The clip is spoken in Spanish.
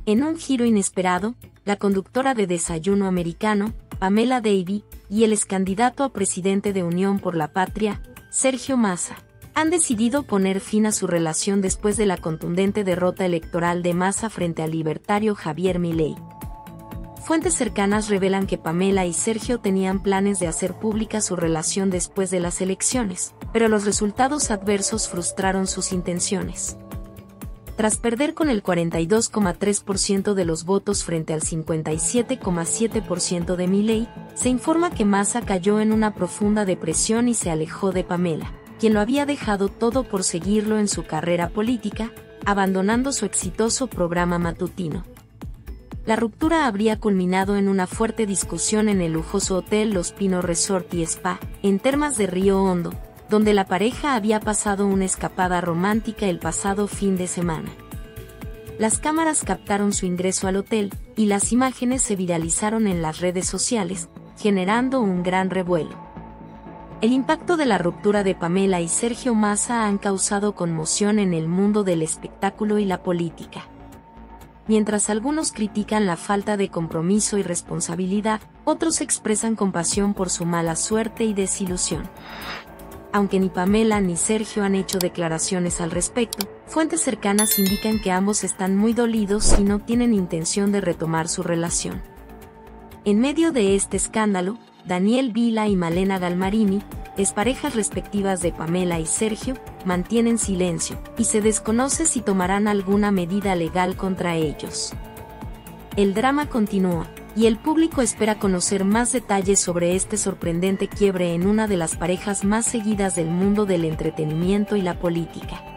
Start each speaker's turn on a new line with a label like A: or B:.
A: En un giro inesperado, la conductora de Desayuno Americano, Pamela Davy, y el excandidato a presidente de Unión por la Patria, Sergio Massa, han decidido poner fin a su relación después de la contundente derrota electoral de Massa frente al libertario Javier Milei. Fuentes cercanas revelan que Pamela y Sergio tenían planes de hacer pública su relación después de las elecciones, pero los resultados adversos frustraron sus intenciones. Tras perder con el 42,3% de los votos frente al 57,7% de Milei, se informa que Massa cayó en una profunda depresión y se alejó de Pamela, quien lo había dejado todo por seguirlo en su carrera política, abandonando su exitoso programa matutino. La ruptura habría culminado en una fuerte discusión en el lujoso hotel Los Pinos Resort y Spa, en Termas de Río Hondo, donde la pareja había pasado una escapada romántica el pasado fin de semana. Las cámaras captaron su ingreso al hotel, y las imágenes se viralizaron en las redes sociales, generando un gran revuelo. El impacto de la ruptura de Pamela y Sergio Massa han causado conmoción en el mundo del espectáculo y la política. Mientras algunos critican la falta de compromiso y responsabilidad, otros expresan compasión por su mala suerte y desilusión. Aunque ni Pamela ni Sergio han hecho declaraciones al respecto, fuentes cercanas indican que ambos están muy dolidos y no tienen intención de retomar su relación. En medio de este escándalo, Daniel Vila y Malena Galmarini, exparejas respectivas de Pamela y Sergio, mantienen silencio, y se desconoce si tomarán alguna medida legal contra ellos. El drama continúa, y el público espera conocer más detalles sobre este sorprendente quiebre en una de las parejas más seguidas del mundo del entretenimiento y la política.